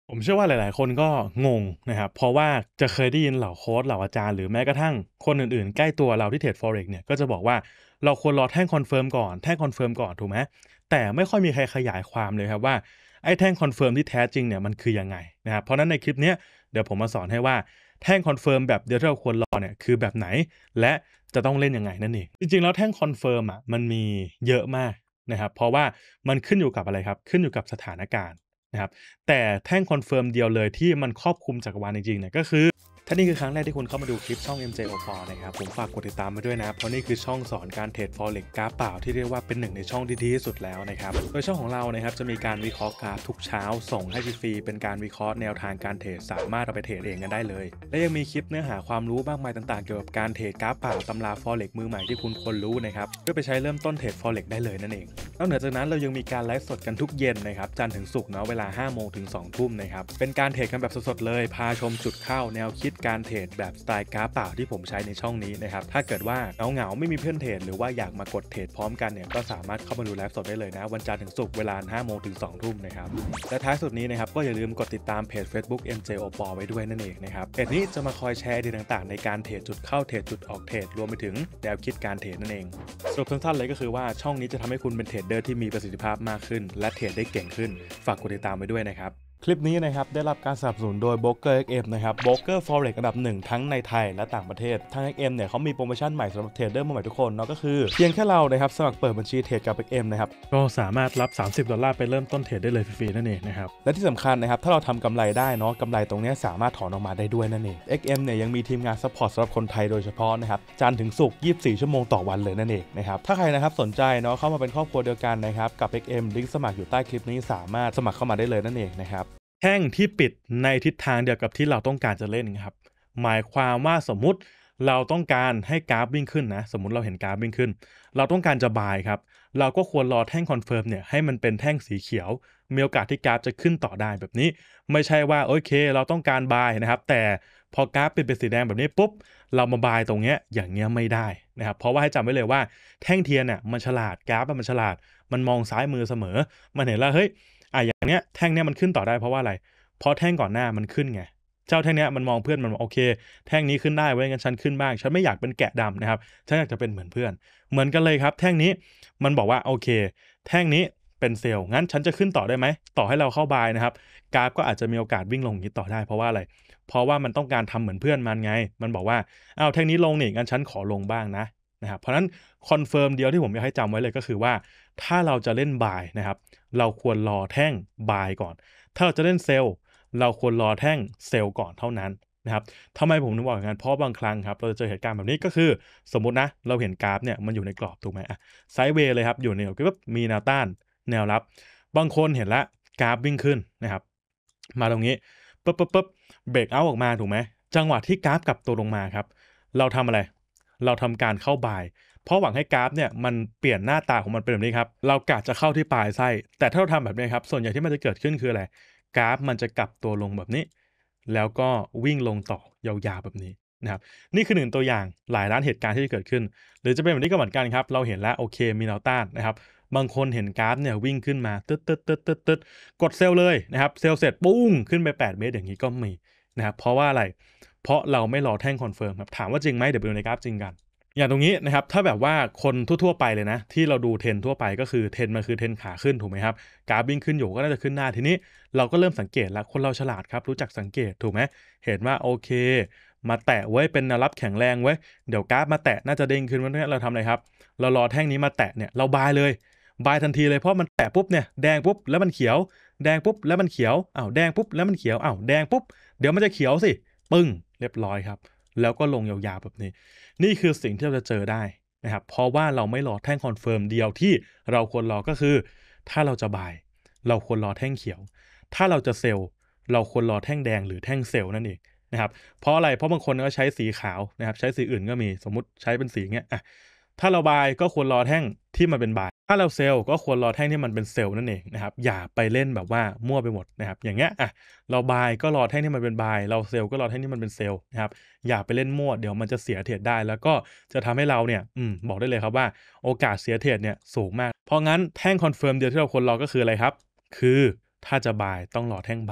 ผมเชื่อว่าหลายๆคนก็งงนะครับเพราะว่าจะเคยได้ยินเหล่าโค้ชเหล่าอาจารย์หรือแม้กระทั่งคนอื่นๆใกล้ตัวเราที่เทรด Forex เนี่ยก็จะบอกว่าเราควรรอแท่งคอนเฟิร์มก่อนแท่งคอนเฟิร์มก่อนถูกไหมแต่ไม่ค่อยมีใครขยายความเลยครับว่าไอ้แท่งคอนเฟิร์มที่แท้จริงเนี่ยมันคือยังไงนะครับเพราะฉะนั้นในคลิปเนี้ยเดี๋ยวผมมาสอนให้ว่าแท่งคอนเฟิร์มแบบเดียวที่เราควรรอเนี่ยคือแบบไหนและจะต้องเล่นยังไงนั่นเองจริงๆแล้วแท่งคอนเฟิร์มอะมันมีเยอะมากนะครับเพราะว่ามันขึ้นอยู่กับอะไรครับขึ้นอยู่กับสถานการณ์นะครับ แต่แท่งคอนเฟิร์มเดียวเลยที่มันครอบคลุมจักรวาลจริงๆเนี่ยก็คือถ้านี่คือครั้งแรกที่คุณเข้ามาดูคลิปช่อง MJ Opor นะครับผมฝากกดติดตามมาด้วยนะเพราะนี่คือช่องสอนการเทรด Forex กราฟเปล่าที่เรียกว่าเป็นหนึ่งในช่องที่ดีที่สุดแล้วนะครับโดยช่องของเรานะครับจะมีการวิเคราะห์กราฟทุกเช้าส่งให้ฟรีๆเป็นการวิเคราะห์แนวทางการเทรดสามารถเอาไปเทรดเองกันได้เลยและยังมีคลิปเนื้อหาความรู้มากมายต่างๆเกี่ยวกับการเทรดกราฟเปล่าตำรา Forex มือใหม่ที่คุณควรรู้นะครับเพื่อไปใช้เริ่มต้นเทรด Forex ได้เลยนั่นเองนอกเหนือจากนั้นเรายังมีการไลฟ์สดกันทุกเย็นนะครับจันทร์ถึงศุกร์เนาะเวลา 5 โมงถึง 2 ทุ่มนะครับเป็นการเทรดกันแบบสดๆเลยพาชมจุดเข้าแนวคิดการเทรดแบบสไตล์กราฟเปล่าที่ผมใช้ในช่องนี้นะครับถ้าเกิดว่าเหงาๆไม่มีเพื่อนเทรดหรือว่าอยากมากดเทรดพร้อมกันเนี่ยก็สามารถเข้ามาดูไลฟ์สดได้เลยนะวันจันทร์ถึงศุกร์เวลา 5 โมงถึง 2 ทุ่มนะครับและท้ายสุดนี้นะครับก็อย่าลืมกดติดตามเพจ Facebook MJ Opor ไว้ด้วยนั่นเองนะครับเพจนี้จะมาคอยแชร์ไอเดียต่างๆในการเทรดจุดเข้าเทรดจุดออกเทรดรวมไปถึงแนวคิดการเทรดนั่นเองสรุปสั้นๆเลยก็คือว่าช่องนี้จะทำให้คุณเป็นเทรดเดอร์ที่มีประสิทธิภาพมากขึ้นและเทรดได้เก่งขึ้นฝากกดติดตามไว้ด้วยนะครับคลิปนี้นะครับได้รับการสนับสนุนโดย Broker XM นะครับ Broker Forex อันดับหนึ่งทั้งในไทยและต่างประเทศทาง XM เนี่ยเขามีโปรโมชั่นใหม่สำหรับเทรดเดอร์มือใหม่ทุกคนเนาะก็คือเพียงแค่เรานะครับสมัครเปิดบัญชีเทรดกับ XM นะครับก็สามารถรับ$30ไปเริ่มต้นเทรดได้เลยฟรีๆนั่นเองนะครับและที่สำคัญนะครับถ้าเราทำกำไรได้เนาะกำไรตรงนี้สามารถถอนออกมาได้ด้วยนั่นเอง XM เนี่ยยังมีทีมงานซัพพอร์ตสำหรับคนไทยโดยเฉพาะนะครับจันทร์ถึงศุกร์24 ชั่วโมงต่อวันเลยนั่นเองนะครับถ้าใครนะครับสนใจเนาะเข้ามาเป็นครอบครัวเดียวกันนะครับกับ XM ลิงก์สมัครอยู่ใต้คลิปนี้สามารถสมัครเข้ามาได้เลยนั่นเองนะครับ แท่งที่ปิดในทิศทางเดียวกับที่เราต้องการจะเล่นครับหมายความว่าสมมุติเราต้องการให้กราฟวิ่งขึ้นนะสมมุติเราเห็นกราฟวิ่งขึ้นเราต้องการจะบายครับเราก็ควรรอแท่งคอนเฟิร์มเนี่ยให้มันเป็นแท่งสีเขียวมีโอกาสที่กราฟจะขึ้นต่อได้แบบนี้ไม่ใช่ว่าโอเคเราต้องการบายนะครับแต่พอกราฟเป็นสีแดงแบบนี้ปุ๊บเรามาบายตรงเนี้ยอย่างเงี้ยไม่ได้นะครับเพราะว่าให้จำไว้เลยว่าแท่งเทียนเนี่ยมันฉลาดกราฟมันฉลาดมันมองซ้ายมือเสมอมันเห็นแล้วเฮ้ย อย่างเนี้ยแท่งเนี้ยมันขึ้นต่อได้เพราะว่าอะไรเพราะแท่งก่อนหน้ามันขึ้นไงเจ้าแท่งเนี้ยมันมองเพื่อนมันบอกโอเคแท่งนี้ขึ้นได้เว้ยงั้นฉันขึ้นบ้างฉันไม่อยากเป็นแกะดำนะครับฉันอยากจะเป็นเหมือนเพื่อนเหมือนกันเลยครับแท่งนี้มันบอกว่าโอเคแท่งนี้เป็นเซลล์งั้นฉันจะขึ้นต่อได้ไหมต่อให้เราเข้าบายนะครับกราฟก็อาจจะมีโอกาสวิ่งลงอย่างนี้ต่อได้เพราะว่าอะไรเพราะว่ามันต้องการทำเหมือนเพื่อนมันไงมันบอกว่าอ้าวแท่งนี้ลงนี่งั้นฉันขอลงบ้างนะครับเพราะฉะนั้นคอนเฟิร์มเดียวที่ผมอยากให้จำไว้เลยก็คือว่าถ้าเราจะเล่นบายนะครับเราควรรอแท่งบายก่อนถ้าเราจะเล่นเซลล์เราควรรอแท่งเซลล์ก่อนเท่านั้นนะครับทำไมผมถึงบอกอย่างนั้นเพราะบางครั้งครับเราจะเจอเหตุการณ์แบบนี้ก็คือสมมุตินะเราเห็นกราฟเนี่ยมันอยู่ในกรอบถูกไหมอะไซด์เวย์เลยครับอยู่ในกรอบปุ๊บมีแนวต้านแนวรับบางคนเห็นแล้วกราฟวิ่งขึ้นนะครับมาตรงนี้ปุ๊บเบรกเอาท์ออกมาถูกไหมจังหวะที่กราฟกลับตัวลงมาครับเราทำอะไรเราทำการเข้าบาย เพราะหวังให้กราฟเนี่ยมันเปลี่ยนหน้าตาของมันเป็นแบบนี้ครับเรากะจะเข้าที่ปลายไส้แต่ถ้าเราทำแบบนี้ครับส่วนใหญ่ที่มันจะเกิดขึ้นคืออะไรกราฟมันจะกลับตัวลงแบบนี้แล้วก็วิ่งลงต่อยาวๆแบบนี้นะครับนี่คือหนึ่งตัวอย่างหลายล้านเหตุการณ์ที่จะเกิดขึ้นหรือจะเป็นแบบนี้ก็เหมือนกันครับเราเห็นแล้วโอเคมีแนวต้านนะครับบางคนเห็นกราฟเนี่ยวิ่งขึ้นมาตึ๊ดกดเซลเลยนะครับเซลเสร็จปุ้งขึ้นไป8 เมตรอย่างนี้ก็มีนะครับเพราะว่าอะไรเพราะเราไม่รอแท่งคอนเฟิร์มครับถามว่าจริงไหมเดี๋ยวไปดูในกราฟจริงกัน อย่างตรงนี้นะครับถ้าแบบว่าคนทั่วๆไปเลยนะที่เราดูเทรนทั่วไปก็คือเทรนมันคือเทรนขาขึ้นถูกไหมครับกราฟวิ่งขึ้นอยู่ก็น่าจะขึ้นหน้าทีนี้เราก็เริ่มสังเกตแล้วคนเราฉลาดครับรู้จักสังเกตถูกไหมเห็นว่าโอเคมาแตะไว้เป็นแนวรับแข็งแรงไว้เดี๋ยวกราฟมาแตะน่าจะเด้งขึ้นวันนี้เราทำอะไรครับเรารอแท่งนี้มาแตะเนี่ยเราบายเลยบายทันทีเลยเพราะมันแตะปุ๊บเนี่ยแดงปุ๊บแล้วมันเขียวแดงปุ๊บแล้วมันเขียวอ้าวแดงปุ๊บแล้วมันเขียวอ้าวแดงปุ๊บเดี๋ยวมันจะเขียวสิปึ้งเรียบร้อยครับแล้วก็ลงยาวๆแบบนี้นี่คือสิ่งที่เราจะเจอได้ นะครับเพราะว่าเราไม่รอแท่งคอนเฟิร์มเดียวที่เราควรรอก็คือถ้าเราจะบายเราควรรอแท่งเขียวถ้าเราจะเซลล์เราควรรอแท่งแดงหรือแท่งเซลล์นั่นเองนะครับเพราะอะไรเพราะบางคนก็ใช้สีขาวนะครับใช้สีอื่นก็มีสมมุติใช้เป็นสีเงี้ยอะถ้าเราบายก็ควรรอแท่งที่มันเป็นบายถ้าเราเซลล์ก็ควรรอแท่งที่มันเป็นเซลล์นั่นเองนะครับอย่าไปเล่นแบบว่ามั่วไปหมดนะครับอย่างเงี้ยอะเราบายก็รอแท่งที่มันเป็นบายเราเซลล์ก็รอแท่งที่มันเป็นเซลล์นะครับ อย่าไปเล่นมั่วเดี๋ยวมันจะเสียเทรดได้แล้วก็จะทำให้เราเนี่ยบอกได้เลยครับว่าโอกาสเสียเทรดเนี่ยสูงมากเพราะงั้นแท่งคอนเฟิร์มเดียวที่เราควรรอก็คืออะไรครับคือถ้าจะบายต้องรอแท่งบาย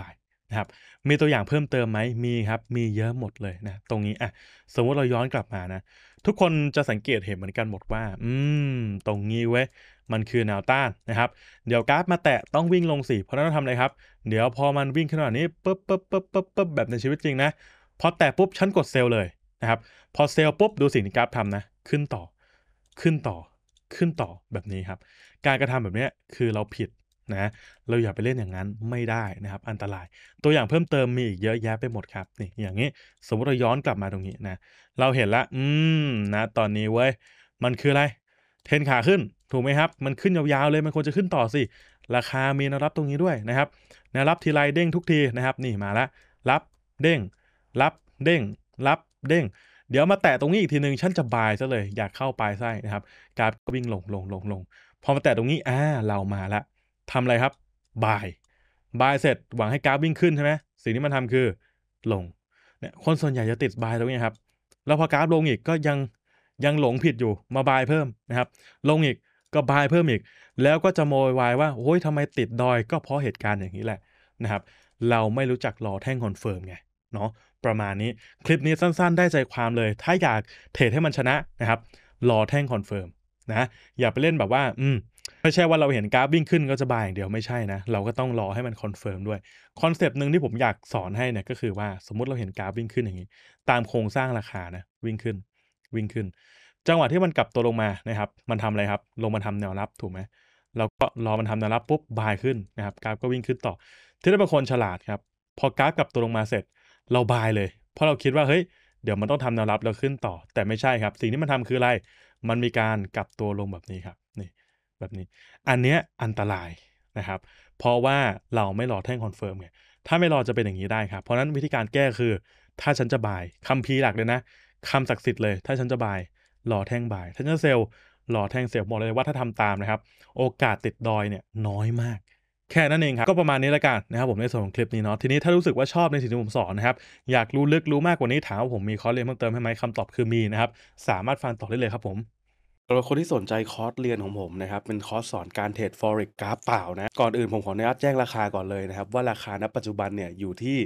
นะครับมีตัวอย่างเพิ่มเติมไหมมีครับมีเยอะหมดเลยนะตรงนี้อะสมมุติเราย้อนกลับมานะทุกคนจะสังเกตเห็นเหมือนกันหมดว่าตรงนี้เว้ยมันคือแนวต้านนะครับเดี๋ยวกราฟมาแตะต้องวิ่งลงสิเพราะฉะนั้นต้องทำอะไรครับเดี๋ยวพอมันวิ่งขึ้นมาแบบนี้ปึ๊บแบบในชีวิตจริงนะพอแตะปุ๊บฉันกดเซลล์เลยนะครับพอเซลล์ปุ๊บดูสิ่งที่กราฟทำนะขึ้นต่อขึ้นต่อขึ้นต่อแบบนี้ครับการกระทำแบบเนี้ยคือเราผิดนะเราอย่าไปเล่นอย่างนั้นไม่ได้นะครับอันตราย ตัวอย่างเพิ่มเติมมีอีกเยอะแยะไปหมดครับนี่อย่างงี้สมมุติเราย้อนกลับมาตรงนี้นะเราเห็นแล้วณตอนนี้เว้ยมันคืออะไร Trend ขาขึ้นถูกไหมครับมันขึ้นยาวๆเลยมันควรจะขึ้นต่อสิราคามีแนวรับตรงนี้ด้วยนะครับแนวรับทีไรเด้งทุกทีนะครับนี่มาแล้วรับเด้งรับเด้งรับเด้งเดี๋ยวมาแตะตรงนี้อีกทีหนึ่งฉันจะบายเสียเลยอยากเข้าปลายไส้นะครับกราฟก็วิ่งลงพอมาแตะตรงนี้เรามาแล้วทำอะไรครับบาย buy เสร็จหวังให้กราฟวิ่งขึ้นใช่ไหมสิ่งที่มันทำคือลงเนี่ยคนส่วนใหญ่จะติด buy ตรงนี้ครับแล้วพอกราฟลงอีกก็ยังหลงผิดอยู่มา buy เพิ่มนะครับลงอีกก็ buy เพิ่มอีกแล้วก็จะโวยวายว่าโอ้ยทำไมติดดอยก็เพราะเหตุการณ์อย่างนี้แหละนะครับเราไม่รู้จักรอแท่งคอนเฟิร์มไงเนาะประมาณนี้คลิปนี้สั้นๆได้ใจความเลยถ้าอยากเทรดให้มันชนะนะครับรอแท่งคอนเฟิร์มนะอย่าไปเล่นแบบว่าไม่ใช่ว่าเราเห็นกราฟวิ่งขึ้นก็จะบายอย่างเดียวไม่ใช่นะเราก็ต้องรอให้มันคอนเฟิร์มด้วยคอนเซปต์หนึ่งที่ผมอยากสอนให้เนี่ยก็คือว่าสมมุติเราเห็นกราฟวิ่งขึ้นอย่างงี้ตามโครงสร้างราคานะวิ่งขึ้นจังหวะที่มันกลับตัวลงมานะครับมันทำอะไรครับลงมาทำแนวรับถูกไหมเราก็รอมันทำแนวรับปุ๊บบายขึ้นนะครับกราฟก็วิ่งขึ้นต่อที่ถ้าเป็นคนฉลาดครับพอกราฟกลับตัวลงมาเสร็จเราบายเลยเพราะเราคิดว่าเฮ้ยเดี๋ยวมันต้องทำแนวรับแล้วขึ้นต่อแต่ไม่ใช่ครับสิ่งที่มันทำคืออะไรมันมีการกลับตัวลงแบบนี้ครับนี่แบบนี้ อันเนี้ยอันตรายนะครับเพราะว่าเราไม่รอแท่งคอนเฟิร์มไงถ้าไม่รอจะเป็นอย่างนี้ได้ครับเพราะฉะนั้นวิธีการแก้คือถ้าฉันจะบายคัมภีร์หลักเลยนะคำศักดิ์สิทธิ์เลยถ้าฉันจะบายรอแท่งบายถ้าฉันจะเซลล์รอแท่งเซลล์บอกเลยว่าถ้าทำตามนะครับโอกาสติดดอยเนี่ยน้อยมากแค่นั้นเองครับก็ประมาณนี้แล้วกันนะครับผมในส่วนของคลิปนี้เนาะทีนี้ถ้ารู้สึกว่าชอบในสิ่งที่ผมสอนนะครับอยากรู้ลึกรู้มากกว่านี้ถามว่าผมมีคอร์สเรียนเพิ่มเติมให้ไหมคำตอบคือมีนะครับสามารถฟังต่อได้เลยครับผมสำหรับคนที่สนใจคอร์สเรียนของผมนะครับเป็นคอร์สสอนการเทรด Forex กราฟเปล่านะก่อนอื่นผมขออนุญาตแจ้งราคาก่อนเลยนะครับว่าราคาณปัจจุบันเนี่ยอยู่ที่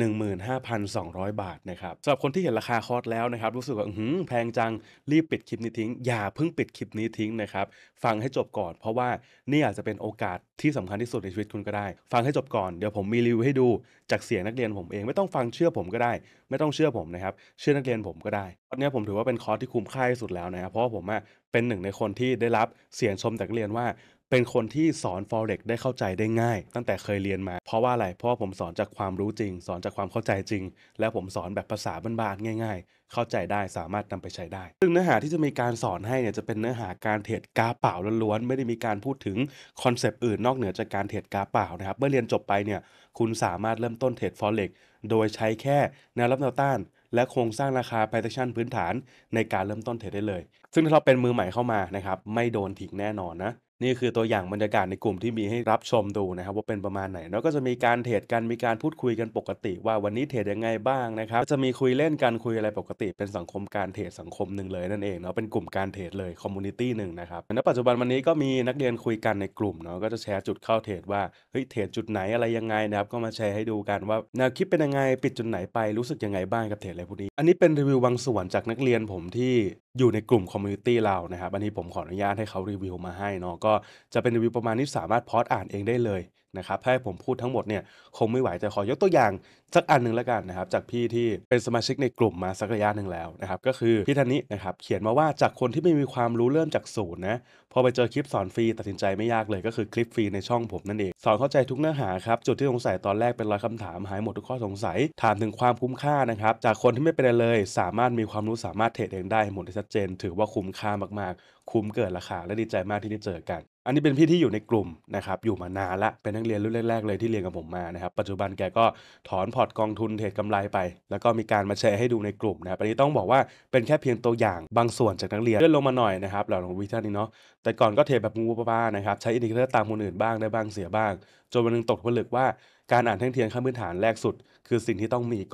15,200 บาทนะครับสำหรับคนที่เห็นราคาคอร์สแล้วนะครับรู้สึกว่าแพงจังรีบปิดคลิปนี้ทิ้งอย่าเพิ่งปิดคลิปนี้ทิ้งนะครับฟังให้จบก่อนเพราะว่านี่อาจจะเป็นโอกาสที่สำคัญที่สุดในชีวิตคุณก็ได้ฟังให้จบก่อนเดี๋ยวผมมีรีวิวให้ดูจากเสียงนักเรียนผมเองไม่ต้องฟังเชื่อผมก็ได้ไม่ต้องเชื่อผมนะครับเชื่อนักเรียนผมก็ได้คอร์สเนี้ยผมถือว่าเป็นคอร์สที่คุ้มค่าที่สุดแล้วนะครับเพราะว่าผมอะเป็นหนึ่งในคนที่ได้รับเสียงชมจากนักเรียนว่าเป็นคนที่สอน Forex ได้เข้าใจได้ง่ายตั้งแต่เคยเรียนมาเพราะว่าอะไรเพราะว่าผมสอนจากความรู้จริงสอนจากความเข้าใจจริงแล้วผมสอนแบบภาษาบ้านๆง่ายๆเข้าใจได้สามารถนำไปใช้ได้ซึ่งเนื้อหาที่จะมีการสอนให้เนี่ยจะเป็นเนื้อหาการเทรดกราฟเปล่าล้วนๆไม่ได้มีการพูดถึงคอนเซปต์อื่นนอกเหนือจากการเทรดกราฟเปล่านะครับเมื่อเรียนจบไปเนี่ยคุณสามารถเริ่มต้นเทรด Forex โดยใช้แค่แนวรับแนวต้านและโครงสร้างราคา Price Action พื้นฐานในการเริ่มต้นเทรดได้เลย ซึ่งถ้าเราเป็นมือใหม่เข้ามานะครับไม่โดนทิ้งแน่นอนนะนี่คือตัวอย่างบรรยากาศในกลุ่มที่มีให้รับชมดูนะครับว่าเป็นประมาณไหนแล้วก็จะมีการเทรดกันมีการพูดคุยกันปกติว่าวันนี้เทรดยังไงบ้างนะครับก็จะมีคุยเล่นกันคุยอะไรปกติเป็นสังคมการเทรดสังคมหนึ่งเลยนั่นเองเนาะเป็นกลุ่มการเทรดเลยคอมมูนิตี้หนึ่งนะครับณปัจจุบันวันนี้ก็มีนักเรียนคุยกันในกลุ่มเนาะก็จะแชร์จุดเข้าเทรดว่าเฮ้ยเทรดจุดไหนอะไรยังไงนะครับก็มาแชร์ให้ดูกันว่าแนวคิดเป็นยังไงปิดจุดไหนไปรู้สึกยังไงบ้างกับเทรดอะไรพวกนี้อันนี้เป็นรีวิวบางส่วนจากนักเรียนผมที่อยู่ในกลุ่มคอมมูนิตี้เรานะครับอันนี้ผมขออนุญาตให้เขารีวิวมาให้เนาะก็จะเป็นรีวิวประมาณนี้สามารถพอสอ่านเองได้เลยนะครับถ้าให้ผมพูดทั้งหมดเนี่ยคงไม่ไหวแต่ขอยกตัวอย่างสักอันหนึ่งแล้วกันนะครับจากพี่ที่เป็นสมาชิกในกลุ่มมาสักระยะหนึ่งแล้วนะครับก็คือพี่ท่านนี้นะครับเขียนมาว่าจากคนที่ไม่มีความรู้เริ่มจากศูนย์นะพอไปเจอคลิปสอนฟรีตัดสินใจไม่ยากเลยก็คือคลิปฟรีในช่องผมนั่นเองสอนเข้าใจทุกเนื้อหาครับจุดที่สงสัยตอนแรกเป็นร้อยคำถามหายหมดทุกข้อสงสัยถามถึงความคุ้มค่านะครับจากคนที่ไม่เป็นอะไรเลยสามารถมีความรู้สามารถเทรดเองได้หมดได้ชัดเจนถือว่าคุ้มค่ามากๆคุ้มเกินราคาและดีใจมากที่ได้เจอกันอันนี้เป็นพี่ที่อยู่ในกลุ่มนะครับอยู่มานานละเป็นนักเรียนรุ่นแรกๆเลยที่เรียนกับผมมานะครับปัจจุบันแกก็ถอนพอร์ตกองทุนเทรดกำไรไปแล้วก็มีการมาแชร์ให้ดูในกลุ่มนะครับอันนี้ต้องบอกว่าเป็นแค่เพียงตัวอย่างบางส่วนจากนักเรียนเลื่อนลงมาหน่อยนะครับเหล่าของวิชานี้เนาะแต่ก่อนก็เทรดแบบงูปลาๆนะครับใช้อินดิเคเตอร์ตามคนอื่นบ้างได้บ้างเสียบ้างจนวันหนึงตกผลึกว่าการอ่านแท่งเทียนขั้นพื้นฐานแรกสุดคือสิ่งที่ต้องมีก่อน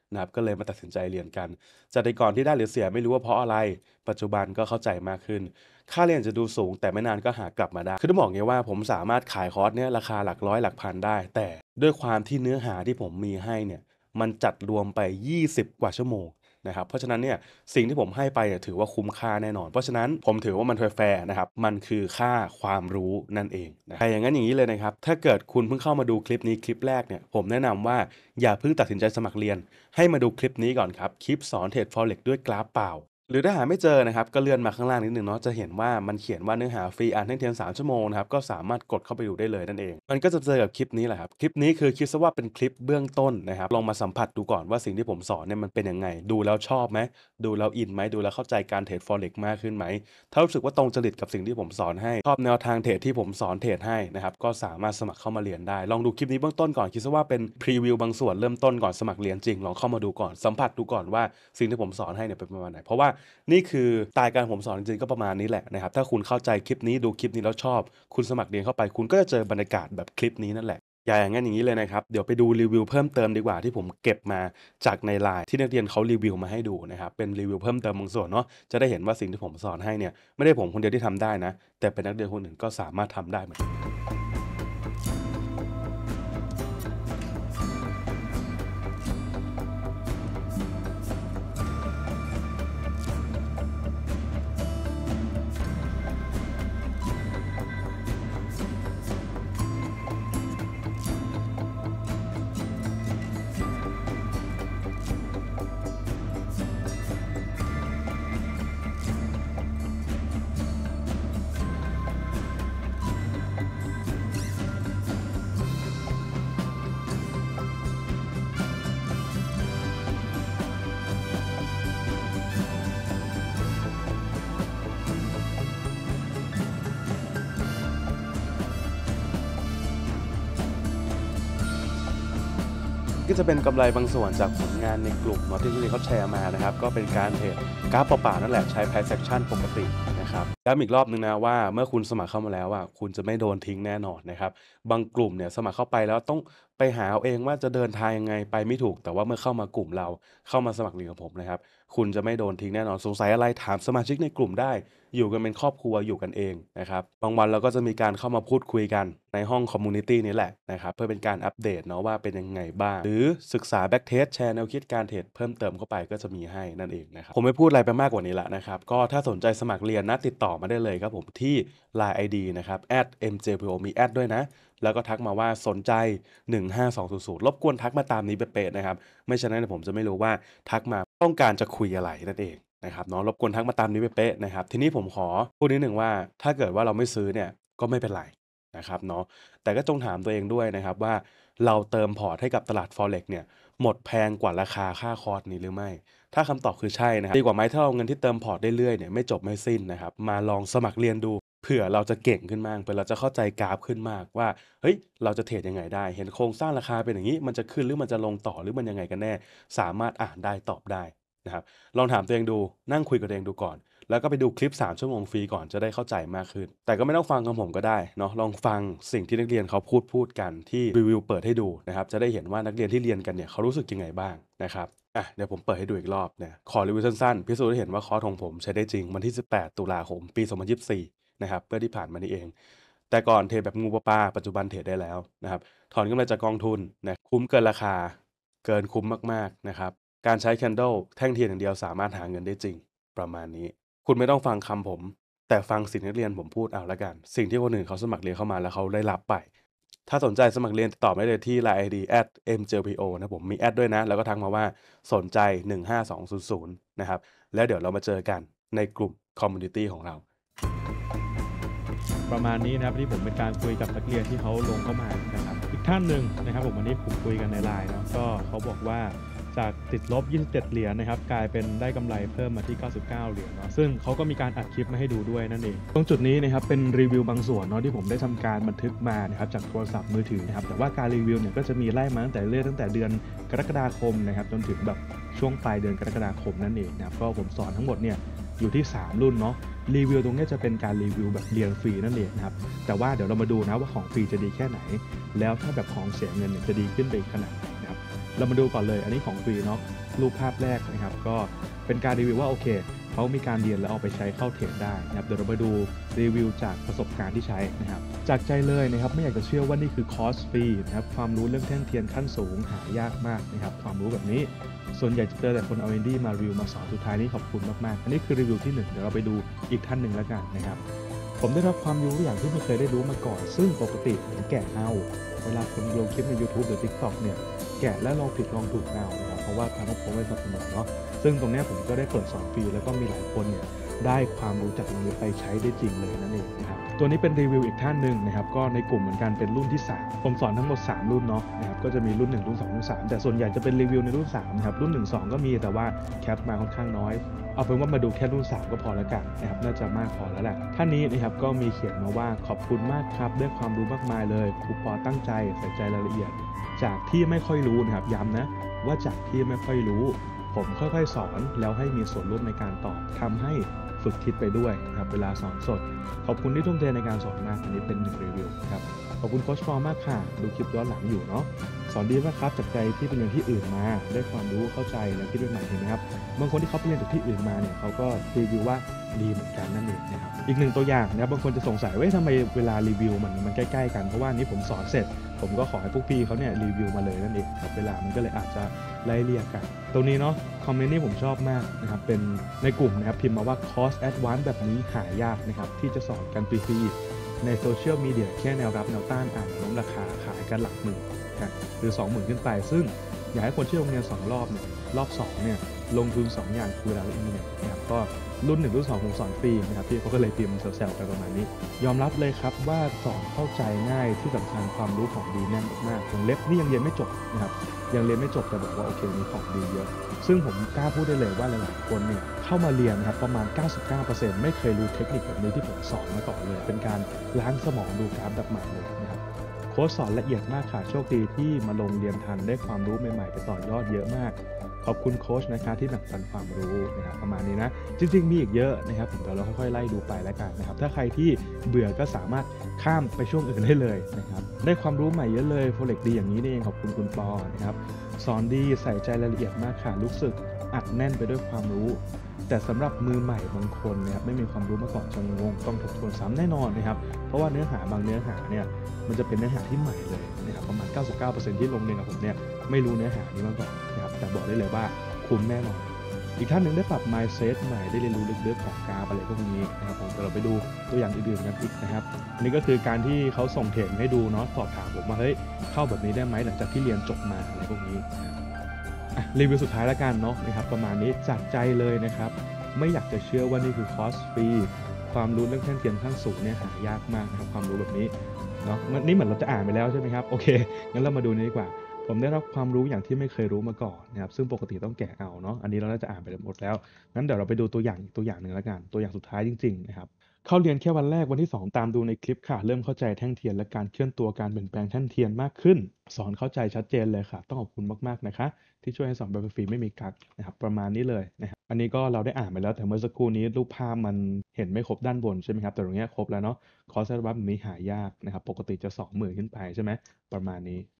นะครับก็เลยมาตัดสินใจเรียนกันจากแต่ก่อนที่ได้หรือเสียไม่รู้ว่าเพราะอะไรปัจจุบันก็เข้าใจมากขึ้นค่าเรียนจะดูสูงแต่ไม่นานก็หากลับมาได้คือต้องบอกงี้ว่าผมสามารถขายคอร์สเนี้ยราคาหลักร้อยหลักพันได้แต่ด้วยความที่เนื้อหาที่ผมมีให้เนี่ยมันจัดรวมไป20กว่าชั่วโมงนะครับเพราะฉะนั้นเนี่ยสิ่งที่ผมให้ไปเนี่ยถือว่าคุ้มค่าแน่นอนเพราะฉะนั้นผมถือว่ามันแฟร์นะครับมันคือค่าความรู้นั่นเองนะแต่อย่างนั้นอย่างนี้เลยนะครับถ้าเกิดคุณเพิ่งเข้ามาดูคลิปนี้คลิปแรกเนี่ยผมแนะนำว่าอย่าเพิ่งตัดสินใจสมัครเรียนให้มาดูคลิปนี้ก่อนครับคลิปสอนเทรด Forex ด้วยกราฟเปล่าหรือถ้าหาไม่เจอนะครับก็เลื่อนมาข้างล่างนิดนึงเนาะจะเห็นว่ามันเขียนว่าเนื้อหาฟรีอ่านให้เพียง3 ชั่วโมงนะครับก็สามารถกดเข้าไปดูได้เลยนั่นเองมันก็จะเจอกับคลิปนี้แหละครับคลิปนี้คือคิดซะว่าเป็นคลิปเบื้องต้นนะครับลองมาสัมผัสดูก่อนว่าสิ่งที่ผมสอนเนี่ยมันเป็นยังไงดูแล้วชอบไหมดูแล้วอินไหมดูแล้วเข้าใจการเทรด Forex มากขึ้นไหมถ้ารู้สึกว่าตรงจริตกับสิ่งที่ผมสอนให้ชอบแนวทางเทรดที่ผมสอนเทรดให้นะครับก็สามารถสมัครเข้ามาเรียนได้ลองดูคลิปนี้เบื้องต้นก่อนคิดซะว่าเป็นพรีวิวบางส่วนเริ่มต้นก่อนสมัครเรียนจริงลองเข้ามาดูก่อนสัมผัสดูก่อนว่าสิ่งที่ผมสอนให้เนี่ยเป็นประมาณไหนเพราะว่านี่คือสไตล์การผมสอนจริงๆก็ประมาณนี้แหละนะครับถ้าคุณเข้าใจคลิปนี้ดูคลิปนี้แล้วชอบคุณสมัครเรียนเข้าไปคุณก็จะเจอบรรยากาศแบบคลิปนี้นั่นแหละอย่างนั้นอย่างนี้เลยนะครับเดี๋ยวไปดูรีวิวเพิ่มเติมดีกว่าที่ผมเก็บมาจากใน LINE ที่นักเรียนเขารีวิวมาให้ดูนะครับเป็นรีวิวเพิ่มเติมบางส่วนเนาะจะได้เห็นว่าสิ่งที่ผมสอนให้เนี่ยไม่ได้ผมคนเดียวที่ทำได้นะแต่เป็นนักเรียนคนอื่นก็สามารถทำได้เหมือนกัน ก็จะเป็นกำไรบางส่วนจากผลงานในกลุ่มเนาะที่ที่เขาแชร์มานะครับก็เป็นการเทรดกราฟเปล่าๆนั่นแหละใช้ price action ปกตินะครับย้ำอีกรอบนึงนะว่าเมื่อคุณสมัครเข้ามาแล้วอะคุณจะไม่โดนทิ้งแน่นอนนะครับบางกลุ่มเนี่ยสมัครเข้าไปแล้วต้องไปหาเอาเองว่าจะเดินทางยังไงไปไม่ถูกแต่ว่าเมื่อเข้ามากลุ่มเราเข้ามาสมัครเรียนกับผมนะครับคุณจะไม่โดนทิ้งแน่นอนสงสัยอะไรถามสมาชิกในกลุ่มได้อยู่กันเป็นครอบครัวอยู่กันเองนะครับบางวันเราก็จะมีการเข้ามาพูดคุยกันในห้องคอมมูนิตี้นี้แหละนะครับเพื่อเป็นการอัปเดตเนาะว่าเป็นยังไงบ้างหรือศึกษาแบ็กเทสแชร์แนวคิดการเทรดเพิ่มเติมเข้าไปก็จะมีให้นั่นเองนะครับผมไม่พูดอะไรไปมากกว่านี้ละนะครับก็ถ้าสนใจสมัครเรียนนะติดต่อมาได้เลยครับผมที่ Line ID นะครับ @mjpo มีแอดด้วยนะแล้วก็ทักมาว่าสนใจ15200รบกวนทักมาตามนี้เป๊ะๆนะครับไม่ฉะนั้นผมจะไม่รู้ว่าทักมาต้องการจะคุยอะไรนั่นเองนะครับเนาะรบกวนทักมาตามนี้เป๊ะๆนะครับทีนี้ผมขอพูดนิดหนึ่งว่าถ้าเกิดว่าเราไม่ซื้อเนี่ยก็ไม่เป็นไรนะครับเนาะแต่ก็จงถามตัวเองด้วยนะครับว่าเราเติมพอร์ตให้กับตลาด Forex เนี่ยหมดแพงกว่าราคาค่าคอร์สนี้หรือไม่ถ้าคำตอบคือใช่นะครับดีกว่าไหมถ้าเอาเงินที่เติมพอร์ตเรื่อยๆเนี่ยไม่จบไม่สิ้นนะครับมาลองสมัครเรียนดูเผื่อเราจะเก่งขึ้นมากเผื่อเราจะเข้าใจกราฟขึ้นมากว่าเฮ้ยเราจะเทรดยังไงได้เห็นโครงสร้างราคาเป็นอย่างนี้มันจะขึ้นหรือมันจะลงต่อหรือมันยังไงกันแน่สามารถอ่านได้ตอบได้นะครับลองถามตัวเองดูนั่งคุยกับตัวเองดูก่อนแล้วก็ไปดูคลิป3 ชั่วโมงฟรีก่อนจะได้เข้าใจมากขึ้นแต่ก็ไม่ต้องฟังของผมก็ได้เนาะลองฟังสิ่งที่นักเรียนเขาพูดกันที่รีวิวเปิดให้ดูนะครับจะได้เห็นว่านักเรียนที่เรียนกันเนี่ยเขารู้สึกยังไงบ้างนะครับเดี๋ยวผมเปิดให้ดูอีกรอบนะขอรีวิวสั้นๆพิสูจน์ให้เห็นว่าคอร์สของผมใช้ได้จริงวันที่18 ตุลาคมปี2024นะครับเมื่อที่ผ่านมานี้เองแต่ก่อนเทรดแบบงูปลาปัจจุบันเทรดได้แล้วนะครับถอนกำไรจากกองทุนนะคุ้มเกินราคาเกินคุ้มมากๆนะครับการใช้ Candle แท่งเทียนอย่างเดียวสามารถหาเงินได้จริงประมาณนี้ คุณไม่ต้องฟังคำผมแต่ฟังสิ่งที่นักเรียนผมพูดเอาละกันสิ่งที่คนอื่นเขาสมัครเรียนเข้ามาแล้วเขาได้รับไปถ้าสนใจสมัครเรียนติดต่อมาได้เลยที่ Line ID @mjpo นะผมมีแอดด้วยนะแล้วก็ทักมาว่าสนใจ15200นะครับแล้วเดี๋ยวเรามาเจอกันในกลุ่มคอมมูนิตีของเราประมาณนี้นะครับที่ผมเป็นการคุยกับนักเรียนที่เขาลงเข้ามานะครับอีกท่านหนึ่งนะครับผมวันนี้ผมคุยกันในไลน์เนาะก็เขาบอกว่าจากติดลบ27เหรียญนะครับกลายเป็นได้กำไรเพิ่มมาที่99เหรียญเนาะซึ่งเขาก็มีการอัดคลิปมาให้ดูด้วยนั่นเองตรงจุดนี้นะครับเป็นรีวิวบางส่วนเนาะที่ผมได้ทำการบันทึกมานะครับจากโทรศัพท์มือถือนะครับแต่ว่าการรีวิวเนี่ยก็จะมีไล่มาตั้งแต่เดือนกรกฎาคมนะครับจนถึงแบบช่วงปลายเดือนกรกฎาคมนั่นเองนะครับก็ผมสอนทั้งหมดเนี่ยอยู่ที่3รุ่นเนาะรีวิวตรงนี้จะเป็นการรีวิวแบบเรียนฟรีนั่นเองนะครับแต่ว่าเดี๋ยวเรามาดูนะว่าของฟรีจะดีแค่ไหนแล้วถ้าแบบของเสียเงินเนี่ยจะดีขึ้นไปขนาดไหนนะครับเรามาดูก่อนเลยอันนี้ของฟรีเนาะรูปภาพแรกนะครับก็เป็นการรีวิวว่าโอเคเขามีการเรียนแล้วเอาไปใช้เข้าเทรดได้นะครับเดี๋ยวเรามาดูรีวิวจากประสบการณ์ที่ใช้นะครับจากใจเลยนะครับไม่อยากจะเชื่อว่านี่คือคอร์สฟรีนะครับความรู้เรื่องแท่งเทียนขั้นสูงหายากมากนะครับความรู้แบบนี้ส่วนใหญ่จะเจอแต่คนเอาอินดี้มารีวิวมาสอนสุดท้ายนี้ขอบคุณมากๆอันนี้คือรีวิวที่1เดี๋ยวเราไปดูอีกท่านหนึ่งแล้วกันนะครับผมได้รับความรู้อย่างที่ไม่เคยได้รู้มาก่อนซึ่งปกติผมแกะเอาเวลาคนลงคลิปใน YouTube หรือ TikTok เนี่ยแกะและลองผิดลองถูกเอานะครับเพราะว่าทางครอบครัวไม่สนับสนุนเนาะซึ่งตรงนี้ผมก็ได้เปิดสอนฟรีแล้วก็มีหลายคนเนี่ยได้ความรู้จากตรงนี้ไปใช้ได้จริงเลยนั่นเองนะครับตัวนี้เป็นรีวิวอีกท่านหนึ่งนะครับก็ในกลุ่มเหมือนกันเป็นรุ่นที่3ผมสอนทั้งหมด3รุ่นเนาะนะครับก็จะมีรุ่น1รุ่น2รุ่น3แต่ส่วนใหญ่จะเป็นรีวิวในรุ่น3นะครับรุ่น1 2ก็มีแต่ว่าแคปมาค่อนข้างน้อยเอาเป็นว่ามาดูแค่รุ่น3ก็พอแล้วกันนะครับน่าจะมากพอแล้วแหละท่านนี้นะครับก็มีเขียนมาว่าขอบคุณมากครับได้ความรู้มากมายเลยครูปอตั้งใจใส่ใจรายละเอียดจากที่ไม่ค่อยรู้นะครับย้ำนะว่าจากที่ไม่ค่อยรู้ผมค่อยๆสอนแล้วให้มีส่วนร่วมในการตอบทำให้ฝึกคิดไปด้วยนะครับเวลาสอนสดขอบคุณที่ทุ่มเทในการสอนมากอันนี้เป็น1รีวิวนะครับขอบคุณโค้ชปอมากค่ะดูคลิปย้อนหลังอยู่เนาะสอนดีมากครับจากใจที่ไปเรียนที่อื่นมาได้ความรู้เข้าใจและคิดใหม่ๆเห็นไหมครับบางคนที่เขาไปเรียนจากที่อื่นมาเนี่ยเขาก็รีวิวว่าดีเหมือนกันนั่นเองนะครับอีก1ตัวอย่างนะครับบางคนจะสงสัยว่าทำไมเวลารีวิวมันใกล้ๆกันเพราะว่านี้ผมสอนเสร็จผมก็ขอให้พวกพี่เขาเนี่ยรีวิวมาเลยนั่นเองครับเวลามันก็เลยอาจจะไล่เรียกกันตรงนี้เนาะคอมเมนต์นี้ผมชอบมากนะครับเป็นในกลุ่มนะครับพิมพ์มาว่าคอร์สแอดวานซ์แบบนี้หายากนะครับที่จะสอนกันฟรีๆในโซเชียลมีเดียแค่แนวรับแนวต้านอ่านล้มราคาขายกันหลักหมื่นนะหรือ 20,000 ขึ้นไปซึ่งอยากให้คนที่ลงเรียน2รอบเนี่ยรอบ2เนี่ยลงทุน2อย่างคือเราอินเทอร์เน็ตนะครับก็รุ่น1รุ่น2ผมสอนฟรีนะครับพี่เขาก็เลยพิมพ์แซวๆไปประมาณนี้ยอมรับเลยครับว่าสอนเข้าใจง่ายที่สำคัญความรู้ของดีแน่นมากๆวงเล็บนี่ยังเรียนไม่จบนะครับยังเรียนไม่จบแต่บอกว่าโอเคมีของดีเยอะซึ่งผมกล้าพูดได้เลยว่าหลายๆคนเนี่ยเข้ามาเรียนนะครับประมาณ 99% ไม่เคยรู้เทคนิคแบบนี้ที่ผมสอนมาก่อนเลยเป็นการล้างสมองดูกราฟแบบใหม่เลยนะครับโค้ชสอนละเอียดมากค่ะโชคดีที่มาลงเรียนทันได้ความรู้ใหม่ๆไปต่อยอดเยอะมากขอบคุณโค้ชนะคะที่แบ่งปันความรู้นะครับประมาณนี้นะจริงๆมีอีกเยอะนะครับผมเดี๋ยวเราค่อยๆไล่ดูไปแล้วกันนะครับถ้าใครที่เบื่อก็สามารถข้ามไปช่วงอื่นได้เลยนะครับได้ความรู้ใหม่เยอะเลยโฟเร็กดีอย่างนี้นี่เองขอบคุณคุณปอนะครับสอนดีใส่ใจรายละเอียดมากค่ะรู้สึกอัดแน่นไปด้วยความรู้แต่สำหรับมือใหม่บางคนนะครับไม่มีความรู้มาก่อนจะงงต้องทบทวนซ้ำแน่นอนนะครับเพราะว่าเนื้อหาบางเนื้อหาเนี่ยมันจะเป็นเนื้อหาที่ใหม่เลยนะครับประมาณ 99% ที่ลงเรียนกับผมเนี่ยไม่รู้เนื้อหานี้มาก่อนนะครับแต่บอกได้เลยว่าคุ้มแน่นอนอีกท่านหนึ่งได้ปรับ mindset ใหม่ได้เรียนรู้ลึกๆของกราฟอะไรพวกนี้นะครับผมเดี๋ยวเราไปดูตัวอย่างอื่นๆกันอีกนะครับอันนี้ก็คือการที่เขาส่งเทรดให้ดูเนาะสอบถามผมว่าเฮ้ยเข้าแบบนี้ได้ไหมหลังจากที่เรียนจบมาอะไรพวกนี้รีวิวสุดท้ายแล้วกันเนาะนะครับประมาณนี้จากใจเลยนะครับไม่อยากจะเชื่อว่านี่คือคอร์สฟรีความรู้เรื่องแท่งเทียนขั้นสูงเนี่ยหายากมากนะครับความรู้แบบนี้เนาะนี่เหมือนเราจะอ่านไปแล้วใช่ไหมครับโอเคงั้นเรามาดูนี้ดีกว่าผมได้รับความรู้อย่างที่ไม่เคยรู้มาก่อนนะครับซึ่งปกติต้องแกะเอาเนาะอันนี้เราน่าจะอ่านไปหมดแล้วงั้นเดี๋ยวเราไปดูตัวอย่างอีกตัวอย่างหนึ่งแล้วกันตัวอย่างสุดท้ายจริงๆนะครับเข้าเรียนแค่วันแรกวันที่2ตามดูในคลิปค่ะเริ่มเข้าใจแท่งเทียนและการเคลื่อนตัวการเปลี่ยนแปลงแท่งเทียนมากขึ้นสอนเข้าใจชัดเจนเลยค่ะต้องขอบคุณมากๆนะคะที่ช่วยให้สอนแบบฟรีไม่มีกั๊กนะครับประมาณนี้เลยนะครับอันนี้ก็เราได้อ่านไปแล้วแต่เมื่อสักครู่นี้รูปภาพมันเห็นไม่ครบด้านบนใช่ไหมครับแต่ตรงนี้ครบแล้วเนาะคอร์สแบบนี้หายากนะครับปกติจะ 20,000 ขึ้นไปใช่ไหมประมาณนี้